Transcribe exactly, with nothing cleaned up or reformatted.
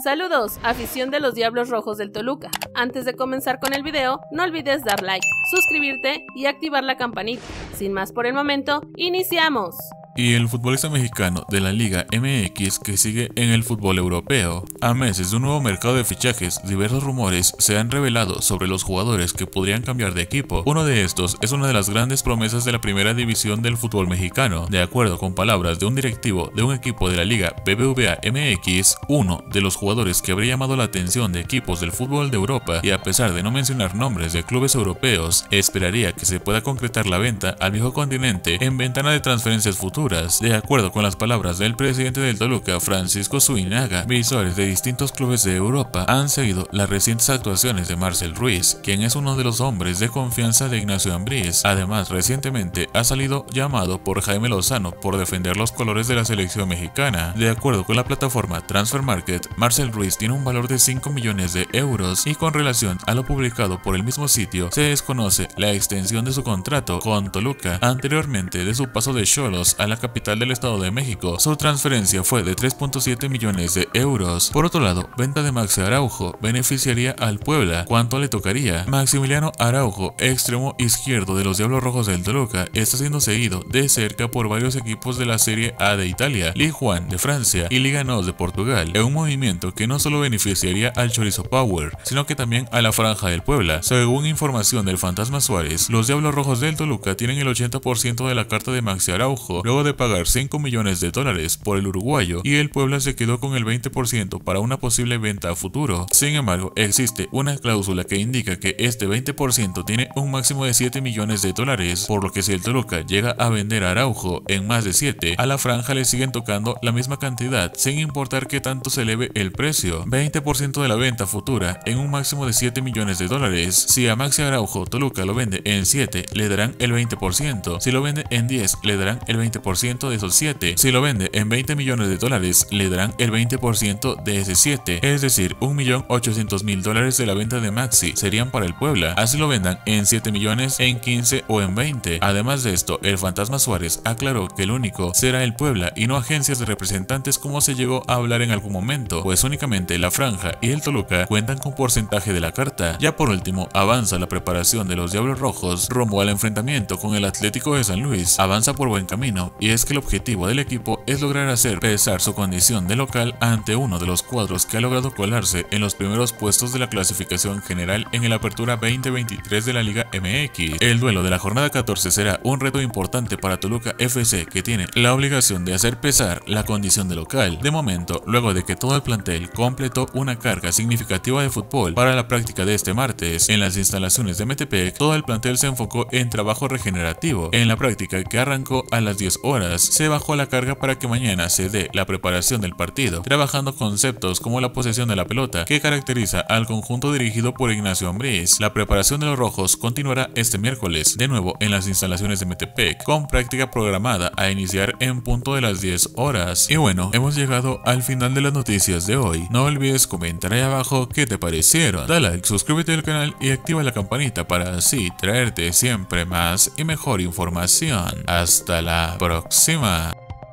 Saludos, afición de los Diablos Rojos del Toluca. Antes de comenzar con el video, no olvides dar like, suscribirte y activar la campanita. Sin más por el momento, ¡iniciamos! Y el futbolista mexicano de la Liga M X que sigue en el fútbol europeo. A meses de un nuevo mercado de fichajes, diversos rumores se han revelado sobre los jugadores que podrían cambiar de equipo. Uno de estos es una de las grandes promesas de la primera división del fútbol mexicano. De acuerdo con palabras de un directivo de un equipo de la Liga B B V A M X, uno de los jugadores que habría llamado la atención de equipos del fútbol de Europa, y a pesar de no mencionar nombres de clubes europeos, esperaría que se pueda concretar la venta al viejo continente en ventana de transferencias futuras. De acuerdo con las palabras del presidente del Toluca, Francisco Zuinaga, visores de distintos clubes de Europa han seguido las recientes actuaciones de Marcel Ruiz, quien es uno de los hombres de confianza de Ignacio Ambriz. Además, recientemente ha salido llamado por Jaime Lozano por defender los colores de la selección mexicana. De acuerdo con la plataforma Transfer Market, Marcel Ruiz tiene un valor de cinco millones de euros y con relación a lo publicado por el mismo sitio, se desconoce la extensión de su contrato con Toluca. Anteriormente de su paso de Xolos a la capital del Estado de México, su transferencia fue de tres punto siete millones de euros. Por otro lado, venta de Maxi Araujo beneficiaría al Puebla. ¿Cuánto le tocaría? Maximiliano Araujo, extremo izquierdo de los Diablos Rojos del Toluca, está siendo seguido de cerca por varios equipos de la Serie A de Italia, Ligue uno de Francia y Liga N O S de Portugal, en un movimiento que no solo beneficiaría al Chorizo Power, sino que también a la Franja del Puebla. Según información del Fantasma Suárez, los Diablos Rojos del Toluca tienen el ochenta por ciento de la carta de Maxi Araujo, luego de pagar cinco millones de dólares por el uruguayo, y el Puebla se quedó con el veinte por ciento para una posible venta a futuro. Sin embargo, existe una cláusula que indica que este veinte por ciento tiene un máximo de siete millones de dólares, por lo que si el Toluca llega a vender a Araujo en más de siete, a la Franja le siguen tocando la misma cantidad, sin importar que tanto se eleve el precio. veinte por ciento de la venta futura en un máximo de siete millones de dólares. Si a Maxi Araujo Toluca lo vende en siete, le darán el veinte por ciento. Si lo vende en diez, le darán el veinte por ciento de esos siete. Si lo vende en veinte millones de dólares, le darán el veinte por ciento de ese siete, es decir, un millón ochocientos mil dólares de la venta de Maxi serían para el Puebla, así lo vendan en siete millones, en quince o en veinte. Además de esto, el Fantasma Suárez aclaró que el único será el Puebla y no agencias de representantes como se llegó a hablar en algún momento, pues únicamente la Franja y el Toluca cuentan con porcentaje de la carta. Ya por último, avanza la preparación de los Diablos Rojos rumbo al enfrentamiento con el Atlético de San Luis. Avanza por buen camino, y es que el objetivo del equipo es lograr hacer pesar su condición de local ante uno de los cuadros que ha logrado colarse en los primeros puestos de la clasificación general en el Apertura veinte veintitrés de la Liga M X. El duelo de la jornada catorce será un reto importante para Toluca F C, que tiene la obligación de hacer pesar la condición de local. De momento, luego de que todo el plantel completó una carga significativa de fútbol para la práctica de este martes en las instalaciones de Metepec, todo el plantel se enfocó en trabajo regenerativo. En la práctica, que arrancó a las diez horas, se bajó la carga para que mañana se dé la preparación del partido, trabajando conceptos como la posesión de la pelota, que caracteriza al conjunto dirigido por Ignacio Ambriz. La preparación de los rojos continuará este miércoles, de nuevo en las instalaciones de Metepec, con práctica programada a iniciar en punto de las diez horas. Y bueno, hemos llegado al final de las noticias de hoy. No olvides comentar ahí abajo qué te parecieron. Da like, suscríbete al canal y activa la campanita para así traerte siempre más y mejor información. Hasta la próxima.